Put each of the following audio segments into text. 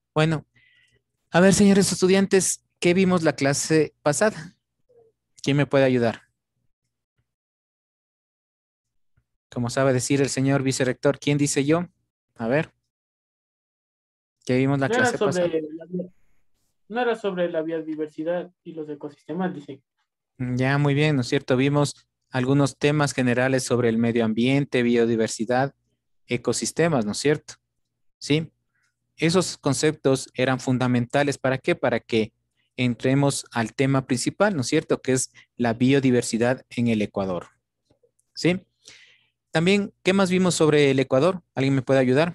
Bueno, a ver, señores estudiantes, ¿qué vimos la clase pasada? ¿Quién me puede ayudar? Como sabe decir el señor vicerrector, ¿quién dice yo? A ver, ¿qué vimos la No era clase pasada? sobre no era sobre la biodiversidad y los ecosistemas, dice. Ya, muy bien, ¿no es cierto? Vimos algunos temas generales sobre el medio ambiente, biodiversidad, ecosistemas, ¿no es cierto? Sí, esos conceptos eran fundamentales. ¿Para qué? Para que entremos al tema principal, ¿no es cierto? Que es la biodiversidad en el Ecuador. ¿Sí? También, ¿qué más vimos sobre el Ecuador? ¿Alguien me puede ayudar?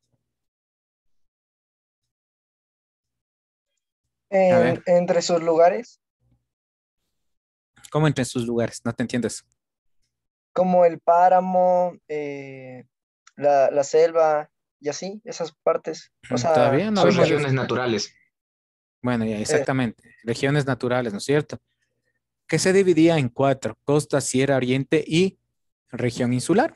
A ver, Entre sus lugares, ¿cómo entre sus lugares? No te entiendes. como el páramo, la selva y así, esas partes. O sea, Todavía no Sus vimos regiones eso. naturales. Bueno, ya, eh, exactamente. Regiones naturales, ¿no es cierto? Que se dividía en cuatro: costa, sierra, oriente y región insular.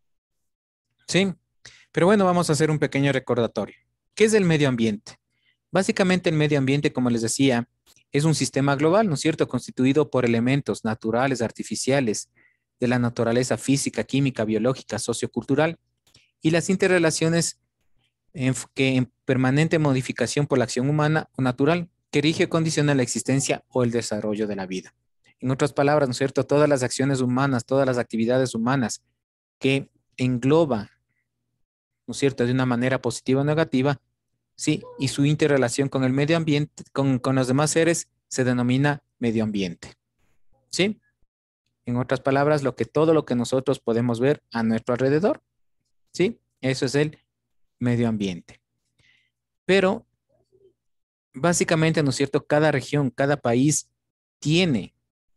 Sí, pero bueno, vamos a hacer un pequeño recordatorio. ¿Qué es el medio ambiente? Básicamente el medio ambiente, como les decía, es un sistema global, ¿no es cierto?, constituido por elementos naturales, artificiales, de la naturaleza física, química, biológica, sociocultural y las interrelaciones que en permanente modificación por la acción humana o natural que rige o condiciona la existencia o el desarrollo de la vida. En otras palabras, ¿no es cierto?, todas las acciones humanas, todas las actividades humanas que engloba, ¿no es cierto?, de una manera positiva o negativa, sí, y su interrelación con el medio ambiente, con los demás seres, se denomina medio ambiente, ¿sí? En otras palabras, todo lo que nosotros podemos ver a nuestro alrededor, ¿sí? Eso es el medio ambiente. Pero básicamente, ¿no es cierto?, cada región, cada país tiene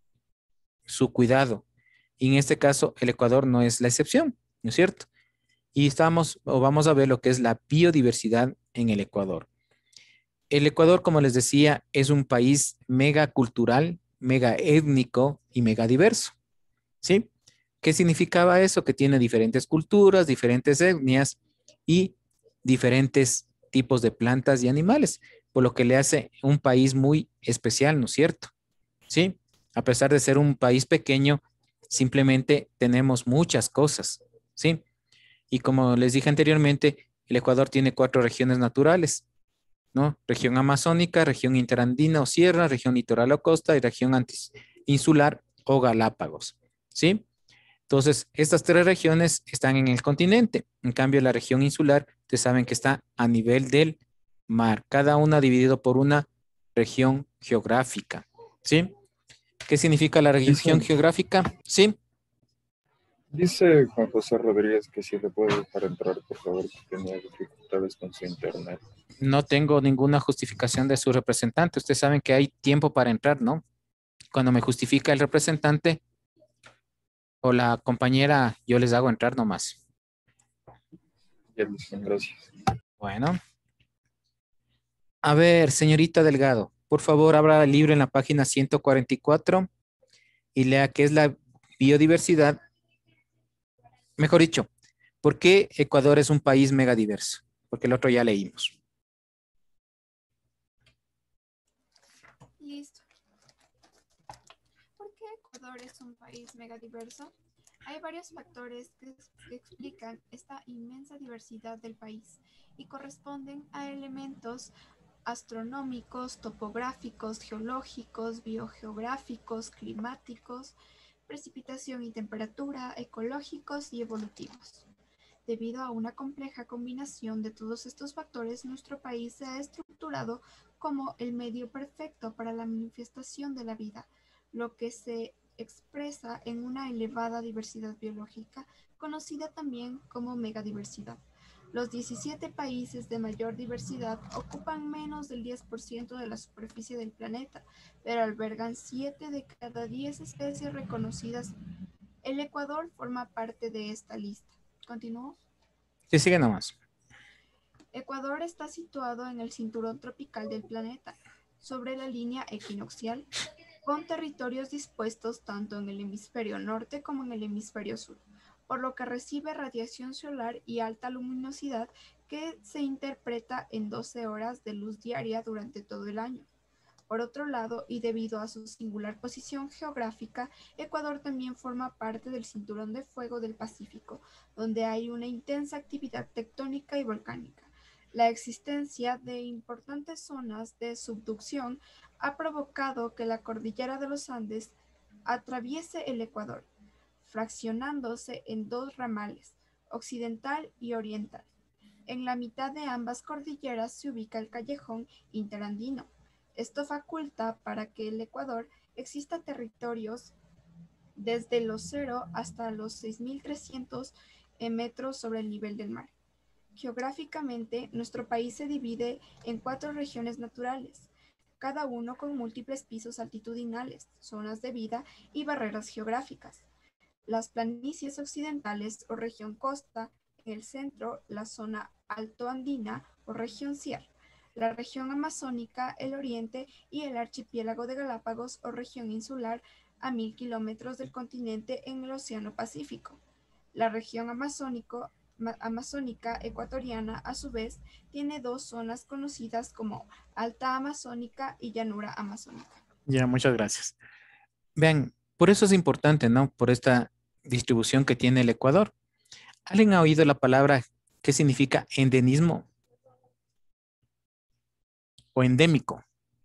su cuidado. Y en este caso, el Ecuador no es la excepción, ¿no es cierto? Y estamos, o vamos a ver lo que es la biodiversidad en el Ecuador. El Ecuador, como les decía, es un país mega cultural, mega étnico y mega diverso, ¿sí? ¿Qué significaba eso? Que tiene diferentes culturas, diferentes etnias y diferentes tipos de plantas y animales, por lo que le hace un país muy especial, ¿no es cierto? ¿Sí? A pesar de ser un país pequeño, simplemente tenemos muchas cosas, ¿sí? Y como les dije anteriormente, el Ecuador tiene cuatro regiones naturales, ¿no? Región amazónica, región interandina o sierra, región litoral o costa y región insular o Galápagos, ¿sí? Entonces, estas tres regiones están en el continente. En cambio, la región insular, ustedes saben que está a nivel del mar, cada una dividido por una región geográfica, ¿sí? ¿Qué significa la región Dice, geográfica? Sí, dice Juan José Rodríguez que si le puede dejar entrar, por favor, que tenía dificultades con su internet. no tengo ninguna justificación de su representante. Ustedes saben que hay tiempo para entrar, ¿no? Cuando me justifica el representante o la compañera, yo les hago entrar nomás. Ya dicen, gracias. Bueno, a ver, señorita Delgado, por favor, abra el libro en la página 144 y lea qué es la biodiversidad. Mejor dicho, ¿por qué Ecuador es un país megadiverso? Porque el otro ya leímos. Listo. ¿Por qué Ecuador es un país megadiverso? Hay varios factores que explican esta inmensa diversidad del país y corresponden a elementos astronómicos, topográficos, geológicos, biogeográficos, climáticos, precipitación y temperatura, ecológicos y evolutivos. Debido a una compleja combinación de todos estos factores, nuestro país se ha estructurado como el medio perfecto para la manifestación de la vida, lo que se expresa en una elevada diversidad biológica, conocida también como megadiversidad. Los 17 países de mayor diversidad ocupan menos del 10% de la superficie del planeta, pero albergan 7 de cada 10 especies reconocidas. El Ecuador forma parte de esta lista. ¿Continúo? Sí, sigue nomás. Ecuador está situado en el cinturón tropical del planeta, sobre la línea equinoccial, con territorios dispuestos tanto en el hemisferio norte como en el hemisferio sur, por lo que recibe radiación solar y alta luminosidad que se interpreta en 12 horas de luz diaria durante todo el año. Por otro lado, y debido a su singular posición geográfica, Ecuador también forma parte del Cinturón de Fuego del Pacífico, donde hay una intensa actividad tectónica y volcánica. La existencia de importantes zonas de subducción ha provocado que la cordillera de los Andes atraviese el Ecuador, fraccionándose en dos ramales, occidental y oriental. En la mitad de ambas cordilleras se ubica el callejón interandino. Esto faculta para que el Ecuador exista territorios desde los 0 hasta los 6.300 metros sobre el nivel del mar. Geográficamente, nuestro país se divide en 4 regiones naturales, cada uno con múltiples pisos altitudinales, zonas de vida y barreras geográficas. Las planicies occidentales o región costa, en el centro la zona altoandina o región sierra, la región amazónica, el oriente y el archipiélago de Galápagos o región insular a 1.000 kilómetros del continente en el Océano Pacífico. La región amazónica ecuatoriana, a su vez, tiene 2 zonas conocidas como Alta Amazónica y Llanura Amazónica. Ya, muchas gracias. Vean, por eso es importante, ¿no? Por esta distribución que tiene el Ecuador. ¿Alguien ha oído la palabra qué significa endemismo o endémico?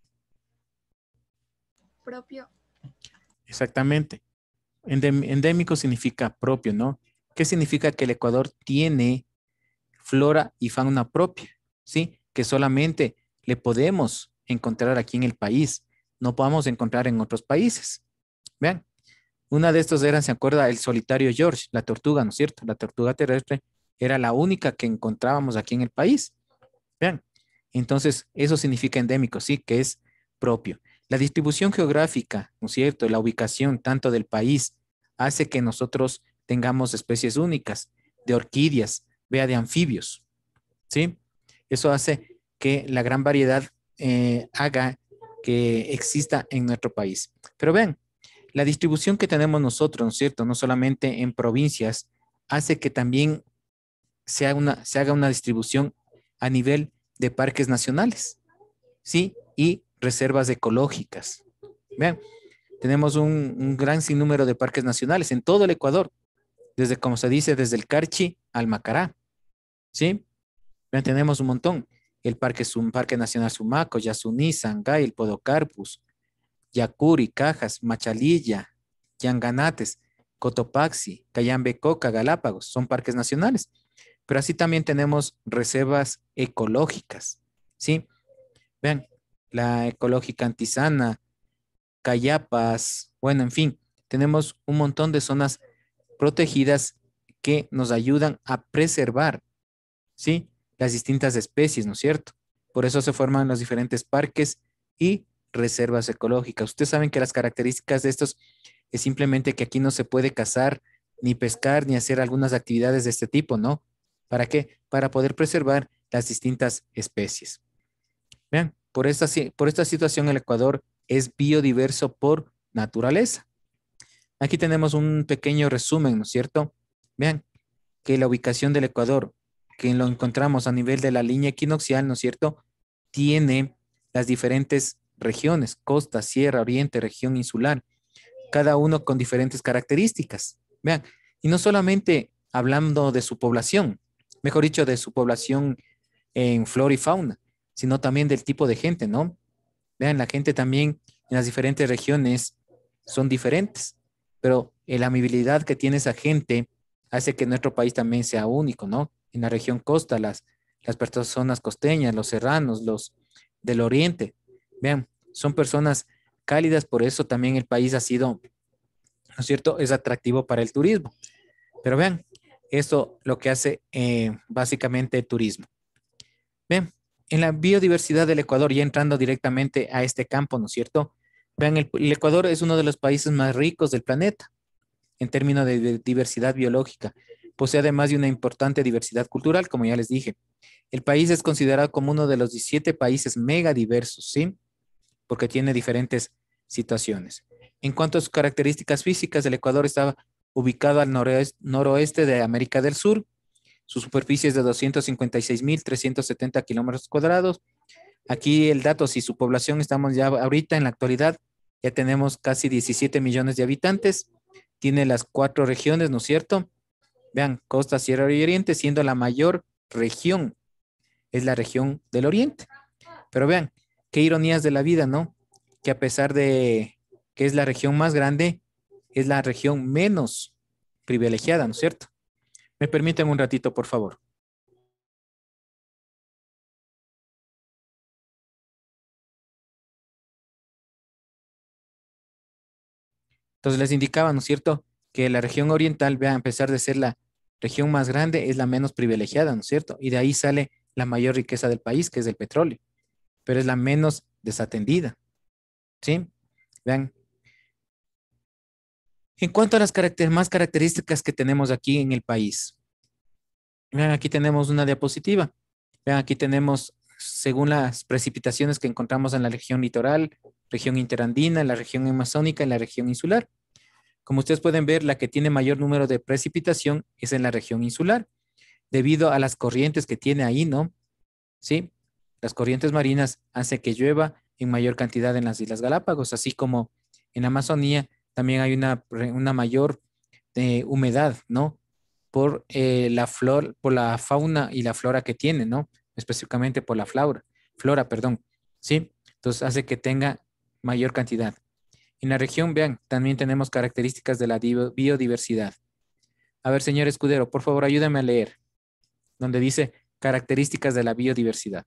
Propio. Exactamente. Endémico significa propio, ¿no? ¿Qué significa? Que el Ecuador tiene flora y fauna propia, ¿sí? Que solamente le podemos encontrar aquí en el país, no podemos encontrar en otros países. Vean, una de estos eran, ¿se acuerda? El solitario George, la tortuga, ¿no es cierto? La tortuga terrestre era la única que encontrábamos aquí en el país. Vean, entonces eso significa endémico, sí, que es propio. La distribución geográfica, ¿no es cierto? La ubicación tanto del país hace que nosotros tengamos especies únicas de orquídeas, vea, de anfibios, ¿sí? Eso hace que la gran variedad haga que exista en nuestro país. Pero vean, la distribución que tenemos nosotros, ¿no es cierto? No solamente en provincias, hace que también se haga una distribución a nivel de parques nacionales, ¿sí? Y reservas ecológicas. Vean, tenemos un gran sinnúmero de parques nacionales en todo el Ecuador, desde, como se dice, desde el Carchi al Macará, ¿sí? Vean, tenemos un montón. El Parque Nacional Sumaco, Yasuní, Sangay, el Podocarpus, Yacuri, Cajas, Machalilla, Yanganates, Cotopaxi, Cayambe-Coca, Galápagos, son parques nacionales. Pero así también tenemos reservas ecológicas, ¿sí? Vean, la ecológica Antizana, Cayapas, bueno, en fin, tenemos un montón de zonas protegidas que nos ayudan a preservar, ¿sí? Las distintas especies, ¿no es cierto? Por eso se forman los diferentes parques y reservas ecológicas. Ustedes saben que las características de estos es simplemente que aquí no se puede cazar, ni pescar, ni hacer algunas actividades de este tipo, ¿no? ¿Para qué? Para poder preservar las distintas especies. Vean, por esta situación el Ecuador es biodiverso por naturaleza. Aquí tenemos un pequeño resumen, ¿no es cierto? Vean que la ubicación del Ecuador, que lo encontramos a nivel de la línea equinoccial, ¿no es cierto? Tiene las diferentes regiones, costa, sierra, oriente, región insular, cada uno con diferentes características. Vean, y no solamente hablando de su población, mejor dicho, de su población en flora y fauna, sino también del tipo de gente, ¿no? Vean, la gente también en las diferentes regiones son diferentes, pero la amabilidad que tiene esa gente hace que nuestro país también sea único, ¿no? En la región costa, las personas costeñas, los serranos, los del oriente, vean, son personas cálidas, por eso también el país ha sido, ¿no es cierto?, es atractivo para el turismo. Pero vean, esto lo que hace básicamente turismo. Vean, en la biodiversidad del Ecuador, ya entrando directamente a este campo, ¿no es cierto? Vean, el Ecuador es uno de los países más ricos del planeta en términos de diversidad biológica. Posee además de una importante diversidad cultural, como ya les dije. El país es considerado como uno de los 17 países megadiversos, ¿sí? Porque tiene diferentes situaciones. En cuanto a sus características físicas, el Ecuador estaba ubicado al noroeste de América del Sur. Su superficie es de 256.370 kilómetros cuadrados. Aquí el dato, si su población estamos ya ahorita en la actualidad, ya tenemos casi 17 millones de habitantes. Tiene las 4 regiones, ¿no es cierto? Vean, costa, sierra y oriente, siendo la mayor región, es la región del oriente. Pero vean, qué ironías de la vida, ¿no? Que a pesar de que es la región más grande, es la región menos privilegiada, ¿no es cierto? ¿Me permiten un ratito, por favor? Entonces les indicaba, ¿no es cierto?, que la región oriental, vean, a pesar de ser la región más grande, es la menos privilegiada, ¿no es cierto? Y de ahí sale la mayor riqueza del país, que es el petróleo, pero es la menos desatendida, ¿sí? Vean. En cuanto a las más características que tenemos aquí en el país, vean, aquí tenemos una diapositiva. Vean, aquí tenemos, según las precipitaciones que encontramos en la región litoral, región interandina, la región amazónica y la región insular. Como ustedes pueden ver, la que tiene mayor número de precipitación es en la región insular, debido a las corrientes que tiene ahí, ¿no? Sí, las corrientes marinas hacen que llueva en mayor cantidad en las Islas Galápagos, así como en Amazonía también hay una mayor humedad, ¿no? Por por la fauna y la flora que tiene, ¿no? Específicamente por la flora, perdón, ¿sí? Entonces hace que tenga mayor cantidad. En la región, vean, también tenemos características de la biodiversidad. A ver, señor Escudero, por favor, ayúdame a leer, donde dice características de la biodiversidad.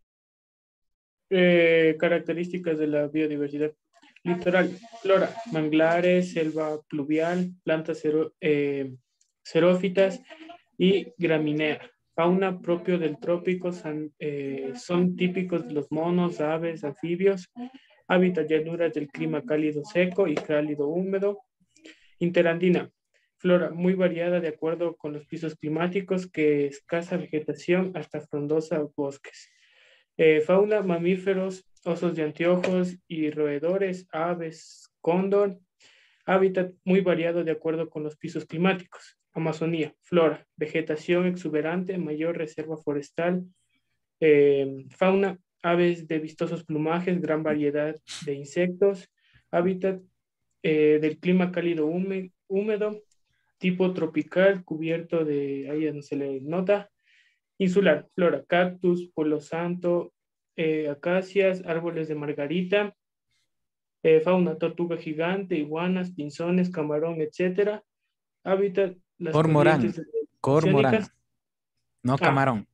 Características de la biodiversidad. Litoral, flora, manglares, selva pluvial, plantas xerófitas y gramínea. Fauna propio del trópico son típicos de los monos, aves, anfibios. Hábitat llanuras del clima cálido seco y cálido húmedo. Interandina, flora muy variada de acuerdo con los pisos climáticos, que escasa vegetación hasta frondosa bosques. Fauna, mamíferos, osos de anteojos y roedores, aves, cóndor. Hábitat muy variado de acuerdo con los pisos climáticos. Amazonía, flora, vegetación exuberante, mayor reserva forestal. Fauna, aves de vistosos plumajes, gran variedad de insectos. Hábitat del clima cálido húmedo, tipo tropical, cubierto de, ahí ya no se le nota. Insular, flora, cactus, polo santo, acacias, árboles de margarita. Fauna, tortuga gigante, iguanas, pinzones, camarón, etc. Hábitat, las Cormorán, cormorán, no Ah. camarón.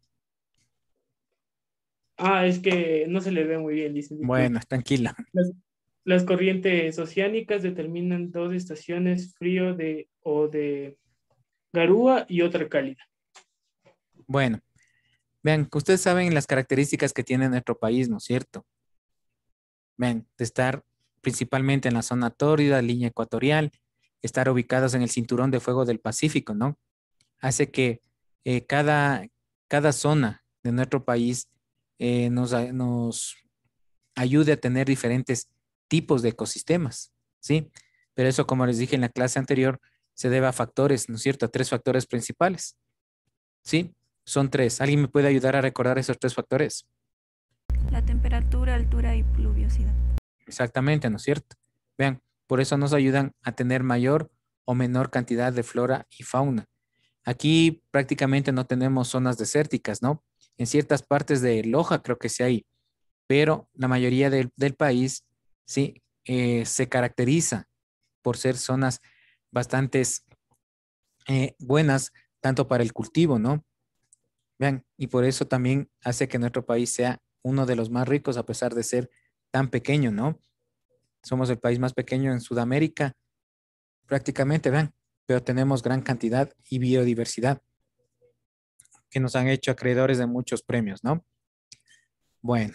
Es que no se le ve muy bien, dicen. Bueno, tranquila. Las corrientes oceánicas determinan 2 estaciones, frío o de garúa y otra cálida. Bueno, vean, ustedes saben las características que tiene nuestro país, ¿no es cierto? Ven, de estar principalmente en la zona tórrida, línea ecuatorial, estar ubicados en el cinturón de fuego del Pacífico, ¿no? Hace que cada zona de nuestro país nos ayude a tener diferentes tipos de ecosistemas, ¿sí? Pero eso, como les dije en la clase anterior, se debe a factores, ¿no es cierto? A 3 factores principales, ¿sí? Son 3. ¿Alguien me puede ayudar a recordar esos 3 factores? La temperatura, altura y pluviosidad. Exactamente, ¿no es cierto? Vean, por eso nos ayudan a tener mayor o menor cantidad de flora y fauna. Aquí prácticamente no tenemos zonas desérticas, ¿no? En ciertas partes de Loja creo que sí hay, pero la mayoría del país sí se caracteriza por ser zonas bastante buenas, tanto para el cultivo, ¿no? Vean, y por eso también hace que nuestro país sea uno de los más ricos a pesar de ser tan pequeño, ¿no? Somos el país más pequeño en Sudamérica, prácticamente, vean, pero tenemos gran cantidad y biodiversidad que nos han hecho acreedores de muchos premios, ¿no? Bueno.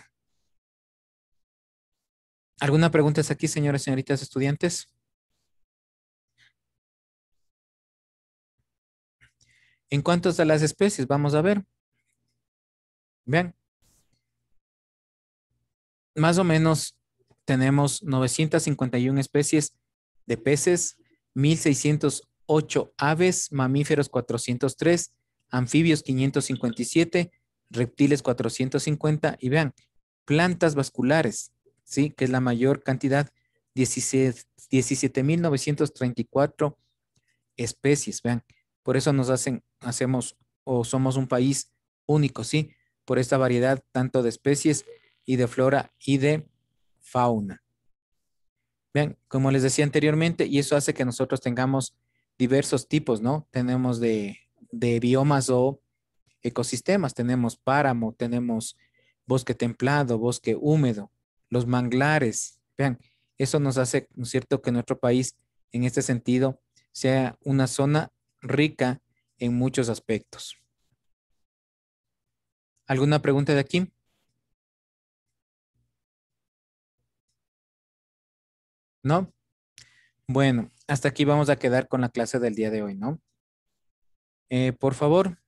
¿Alguna pregunta aquí, señores y señoritas estudiantes? En cuanto a las especies, vamos a ver. Vean. Más o menos tenemos 951 especies de peces, 1608 aves, mamíferos 403, anfibios 557, reptiles 450 y vean, plantas vasculares, ¿sí? Que es la mayor cantidad, 17.934 especies, vean. Por eso hacemos o somos un país único, ¿sí? Por esta variedad tanto de especies y de flora y de fauna. Vean, como les decía anteriormente, y eso hace que nosotros tengamos diversos tipos, ¿no? Tenemos de biomas o ecosistemas. Tenemos páramo, tenemos bosque templado, bosque húmedo, los manglares. Vean, eso nos hace, ¿no es cierto?, que nuestro país, en este sentido, sea una zona rica en muchos aspectos. ¿Alguna pregunta de aquí? ¿No? Bueno, hasta aquí vamos a quedar con la clase del día de hoy, ¿no? Por favor,